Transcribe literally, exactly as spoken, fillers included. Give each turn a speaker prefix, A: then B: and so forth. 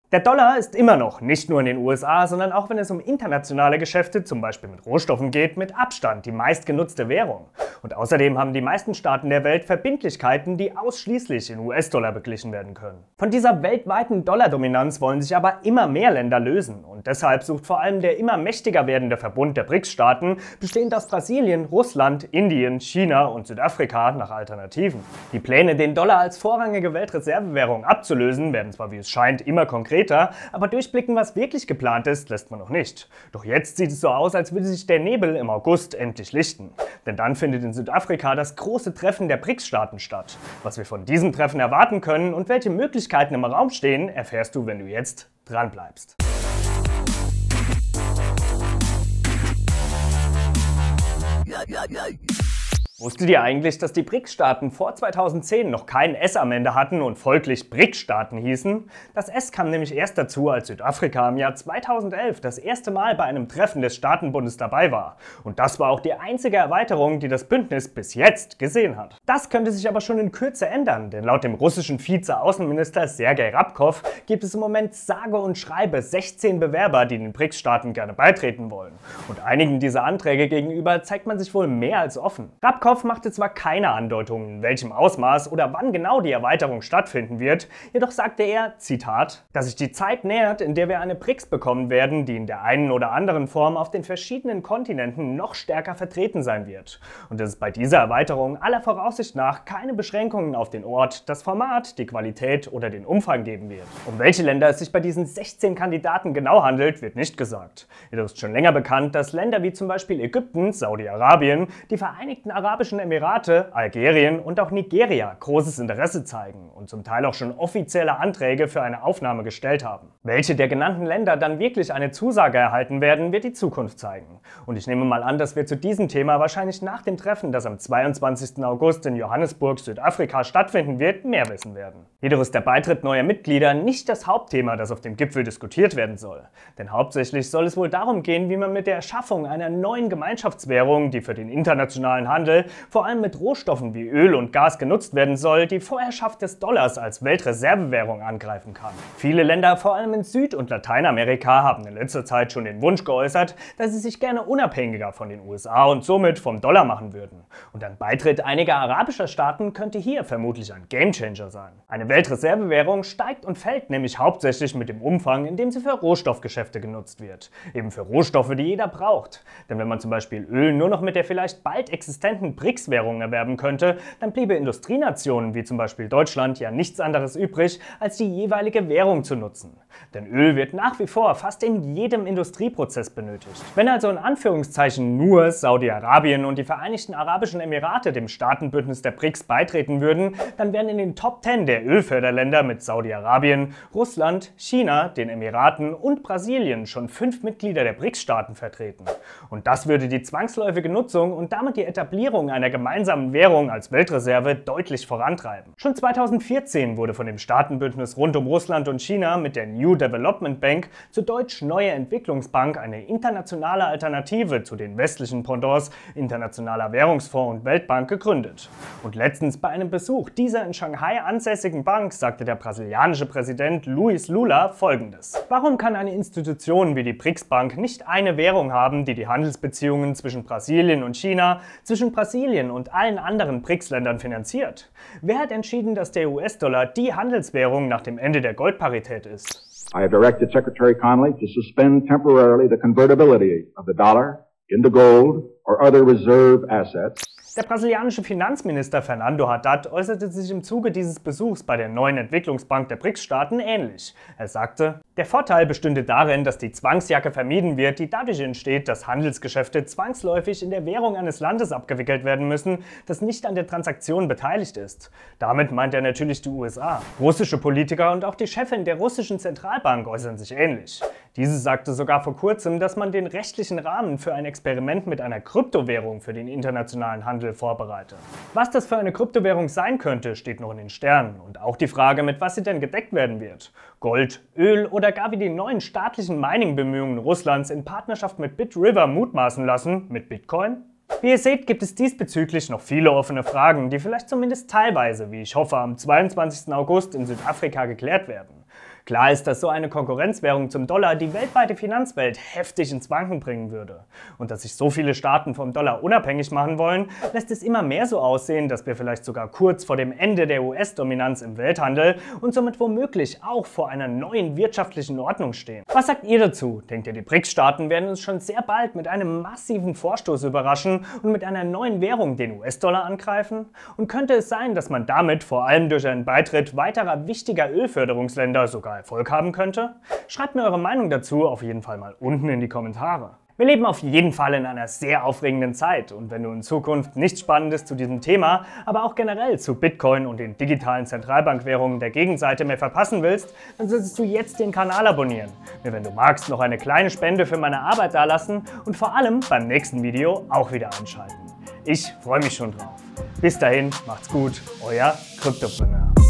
A: Der Dollar ist immer noch, nicht nur in den U S A, sondern auch wenn es um internationale Geschäfte, zum Beispiel mit Rohstoffen geht, mit Abstand die meistgenutzte Währung. Und außerdem haben die meisten Staaten der Welt Verbindlichkeiten, die ausschließlich in U S-Dollar beglichen werden können. Von dieser weltweiten Dollardominanz wollen sich aber immer mehr Länder lösen. Und deshalb sucht vor allem der immer mächtiger werdende Verbund der BRICS-Staaten, bestehend aus Brasilien, Russland, Indien, China und Südafrika, nach Alternativen. Die Pläne, den Dollar als vorrangige Weltreservewährung abzulösen, werden zwar wie es scheint immer konkreter, aber durchblicken, was wirklich geplant ist, lässt man noch nicht. Doch jetzt sieht es so aus, als würde sich der Nebel im August endlich lichten. Denn dann findet in Südafrika das große Treffen der BRICS-Staaten statt. Was wir von diesem Treffen erwarten können und welche Möglichkeiten im Raum stehen, erfährst du, wenn du jetzt dranbleibst. Wusstet ihr eigentlich, dass die BRICS-Staaten vor zweitausendzehn noch kein S am Ende hatten und folglich BRIC-Staaten hießen? Das S kam nämlich erst dazu, als Südafrika im Jahr zweitausendelf das erste Mal bei einem Treffen des Staatenbundes dabei war. Und das war auch die einzige Erweiterung, die das Bündnis bis jetzt gesehen hat. Das könnte sich aber schon in Kürze ändern, denn laut dem russischen Vize-Außenminister Sergei Rabkow gibt es im Moment sage und schreibe sechzehn Bewerber, die den BRICS-Staaten gerne beitreten wollen. Und einigen dieser Anträge gegenüber zeigt man sich wohl mehr als offen. Rabkow machte zwar keine Andeutungen, in welchem Ausmaß oder wann genau die Erweiterung stattfinden wird, jedoch sagte er, Zitat, dass sich die Zeit nähert, in der wir eine BRICS bekommen werden, die in der einen oder anderen Form auf den verschiedenen Kontinenten noch stärker vertreten sein wird. Und dass es bei dieser Erweiterung aller Voraussicht nach keine Beschränkungen auf den Ort, das Format, die Qualität oder den Umfang geben wird. Um welche Länder es sich bei diesen sechzehn Kandidaten genau handelt, wird nicht gesagt. Jedoch ist schon länger bekannt, dass Länder wie zum Beispiel Ägypten, Saudi-Arabien, die Vereinigten Arabischen Emirate, Algerien und auch Nigeria großes Interesse zeigen und zum Teil auch schon offizielle Anträge für eine Aufnahme gestellt haben. Welche der genannten Länder dann wirklich eine Zusage erhalten werden, wird die Zukunft zeigen. Und ich nehme mal an, dass wir zu diesem Thema wahrscheinlich nach dem Treffen, das am zweiundzwanzigsten August in Johannesburg, Südafrika stattfinden wird, mehr wissen werden. Jedoch ist der Beitritt neuer Mitglieder nicht das Hauptthema, das auf dem Gipfel diskutiert werden soll. Denn hauptsächlich soll es wohl darum gehen, wie man mit der Erschaffung einer neuen Gemeinschaftswährung, die für den internationalen Handel vor allem mit Rohstoffen wie Öl und Gas genutzt werden soll, die Vorherrschaft des Dollars als Weltreservewährung angreifen kann. Viele Länder, vor allem in Süd- und Lateinamerika, haben in letzter Zeit schon den Wunsch geäußert, dass sie sich gerne unabhängiger von den U S A und somit vom Dollar machen würden. Und ein Beitritt einiger arabischer Staaten könnte hier vermutlich ein Gamechanger sein. Eine Weltreservewährung steigt und fällt nämlich hauptsächlich mit dem Umfang, in dem sie für Rohstoffgeschäfte genutzt wird. Eben für Rohstoffe, die jeder braucht. Denn wenn man zum Beispiel Öl nur noch mit der vielleicht bald existenten BRICS-Währungen erwerben könnte, dann bliebe Industrienationen wie zum Beispiel Deutschland ja nichts anderes übrig, als die jeweilige Währung zu nutzen. Denn Öl wird nach wie vor fast in jedem Industrieprozess benötigt. Wenn also in Anführungszeichen nur Saudi-Arabien und die Vereinigten Arabischen Emirate dem Staatenbündnis der BRICS beitreten würden, dann wären in den Top zehn der Ölförderländer mit Saudi-Arabien, Russland, China, den Emiraten und Brasilien schon fünf Mitglieder der BRICS-Staaten vertreten. Und das würde die zwangsläufige Nutzung und damit die Etablierung einer gemeinsamen Währung als Weltreserve deutlich vorantreiben. Schon zweitausendvierzehn wurde von dem Staatenbündnis rund um Russland und China mit der New Development Bank, zu Deutsch Neue Entwicklungsbank, eine internationale Alternative zu den westlichen Pendants Internationaler Währungsfonds und Weltbank gegründet. Und letztens bei einem Besuch dieser in Shanghai ansässigen Bank sagte der brasilianische Präsident Luiz Lula Folgendes: Warum kann eine Institution wie die BRICS-Bank nicht eine Währung haben, die die Handelsbeziehungen zwischen Brasilien und China, zwischen Brasilien und allen anderen BRICS-Ländern finanziert? Wer hat entschieden, dass der U S-Dollar die Handelswährung nach dem Ende der Goldparität ist?
B: I have directed Secretary Connally to suspend temporarily the convertibility of the dollar into gold or other reserve assets.
A: Der brasilianische Finanzminister Fernando Haddad äußerte sich im Zuge dieses Besuchs bei der neuen Entwicklungsbank der BRICS-Staaten ähnlich. Er sagte, der Vorteil bestünde darin, dass die Zwangsjacke vermieden wird, die dadurch entsteht, dass Handelsgeschäfte zwangsläufig in der Währung eines Landes abgewickelt werden müssen, das nicht an der Transaktion beteiligt ist. Damit meint er natürlich die U S A. Russische Politiker und auch die Chefin der russischen Zentralbank äußern sich ähnlich. Diese sagte sogar vor kurzem, dass man den rechtlichen Rahmen für ein Experiment mit einer Kryptowährung für den internationalen Handel vorbereite. Was das für eine Kryptowährung sein könnte, steht noch in den Sternen. Und auch die Frage, mit was sie denn gedeckt werden wird. Gold, Öl oder gar wie die neuen staatlichen Mining-Bemühungen Russlands in Partnerschaft mit BitRiver mutmaßen lassen, mit Bitcoin? Wie ihr seht, gibt es diesbezüglich noch viele offene Fragen, die vielleicht zumindest teilweise, wie ich hoffe, am zweiundzwanzigsten August in Südafrika geklärt werden. Klar ist, dass so eine Konkurrenzwährung zum Dollar die weltweite Finanzwelt heftig ins Wanken bringen würde. Und dass sich so viele Staaten vom Dollar unabhängig machen wollen, lässt es immer mehr so aussehen, dass wir vielleicht sogar kurz vor dem Ende der U S-Dominanz im Welthandel und somit womöglich auch vor einer neuen wirtschaftlichen Ordnung stehen. Was sagt ihr dazu? Denkt ihr, die B R I C-Staaten werden uns schon sehr bald mit einem massiven Vorstoß überraschen und mit einer neuen Währung den U S-Dollar angreifen? Und könnte es sein, dass man damit vor allem durch einen Beitritt weiterer wichtiger Ölförderungsländer sogar Erfolg haben könnte? Schreibt mir eure Meinung dazu auf jeden Fall mal unten in die Kommentare. Wir leben auf jeden Fall in einer sehr aufregenden Zeit und wenn du in Zukunft nichts Spannendes zu diesem Thema, aber auch generell zu Bitcoin und den digitalen Zentralbankwährungen der Gegenseite mehr verpassen willst, dann solltest du jetzt den Kanal abonnieren, mir wenn du magst noch eine kleine Spende für meine Arbeit dalassen und vor allem beim nächsten Video auch wieder einschalten. Ich freue mich schon drauf. Bis dahin, macht's gut, euer Kryptopreneur.